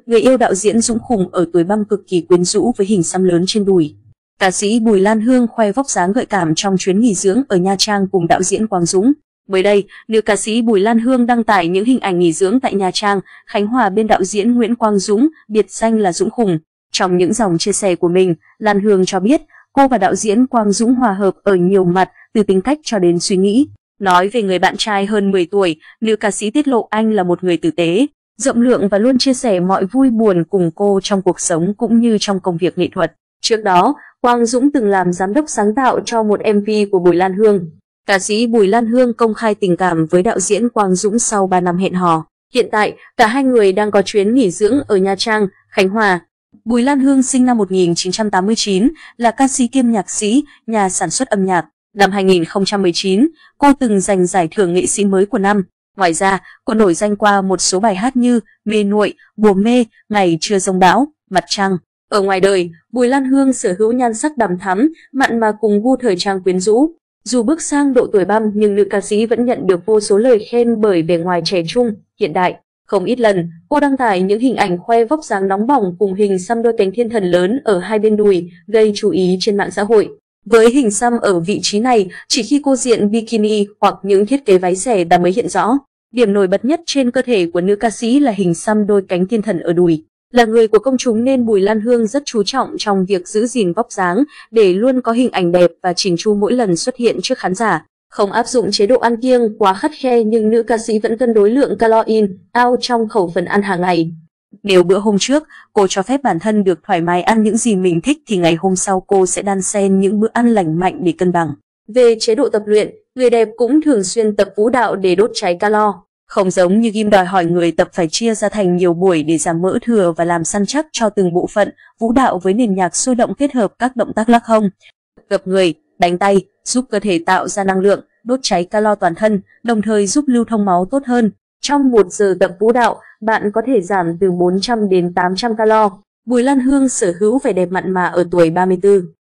người yêu đạo diễn Dũng khùng ở tuổi băm cực kỳ quyến rũ với hình xăm lớn trên đùi. Ca sĩ Bùi Lan Hương khoe vóc dáng gợi cảm trong chuyến nghỉ dưỡng ở Nha Trang cùng đạo diễn Quang Dũng. Mới đây, nữ ca sĩ Bùi Lan Hương đăng tải những hình ảnh nghỉ dưỡng tại Nha Trang, Khánh Hòa bên đạo diễn Nguyễn Quang Dũng, biệt danh là Dũng khùng. Trong những dòng chia sẻ của mình, Lan Hương cho biết cô và đạo diễn Quang Dũng hòa hợp ở nhiều mặt, từ tính cách cho đến suy nghĩ. Nói về người bạn trai hơn 10 tuổi, nữ ca sĩ tiết lộ anh là một người tử tế, rộng lượng và luôn chia sẻ mọi vui buồn cùng cô trong cuộc sống cũng như trong công việc nghệ thuật. Trước đó, Quang Dũng từng làm giám đốc sáng tạo cho một MV của Bùi Lan Hương. Ca sĩ Bùi Lan Hương công khai tình cảm với đạo diễn Quang Dũng sau 3 năm hẹn hò. Hiện tại, cả hai người đang có chuyến nghỉ dưỡng ở Nha Trang, Khánh Hòa. Bùi Lan Hương sinh năm 1989, là ca sĩ kiêm nhạc sĩ, nhà sản xuất âm nhạc. Năm 2019, cô từng giành giải thưởng nghệ sĩ mới của năm. Ngoài ra, cô nổi danh qua một số bài hát như Mê Nguội, Bùa Mê, Ngày Chưa Giông Bão, Mặt Trăng. Ở ngoài đời, Bùi Lan Hương sở hữu nhan sắc đằm thắm, mặn mà cùng gu thời trang quyến rũ. Dù bước sang độ tuổi băm nhưng nữ ca sĩ vẫn nhận được vô số lời khen bởi vẻ ngoài trẻ trung, hiện đại. Không ít lần, cô đăng tải những hình ảnh khoe vóc dáng nóng bỏng cùng hình xăm đôi cánh thiên thần lớn ở hai bên đùi, gây chú ý trên mạng xã hội. Với hình xăm ở vị trí này, chỉ khi cô diện bikini hoặc những thiết kế váy xẻ đã mới hiện rõ. Điểm nổi bật nhất trên cơ thể của nữ ca sĩ là hình xăm đôi cánh thiên thần ở đùi. Là người của công chúng nên Bùi Lan Hương rất chú trọng trong việc giữ gìn vóc dáng để luôn có hình ảnh đẹp và chỉnh chu mỗi lần xuất hiện trước khán giả. Không áp dụng chế độ ăn kiêng quá khắt khe nhưng nữ ca sĩ vẫn cân đối lượng calo in, out trong khẩu phần ăn hàng ngày. Nếu bữa hôm trước, cô cho phép bản thân được thoải mái ăn những gì mình thích thì ngày hôm sau cô sẽ đan xen những bữa ăn lành mạnh để cân bằng. Về chế độ tập luyện, người đẹp cũng thường xuyên tập vũ đạo để đốt cháy calo. Không giống như gym đòi hỏi người tập phải chia ra thành nhiều buổi để giảm mỡ thừa và làm săn chắc cho từng bộ phận, vũ đạo với nền nhạc sôi động kết hợp các động tác lắc hông, gập người, đánh tay, giúp cơ thể tạo ra năng lượng, đốt cháy calo toàn thân, đồng thời giúp lưu thông máu tốt hơn. Trong 1 giờ tập vũ đạo, bạn có thể giảm từ 400 đến 800 calo. Bùi Lan Hương sở hữu vẻ đẹp mặn mà ở tuổi 34.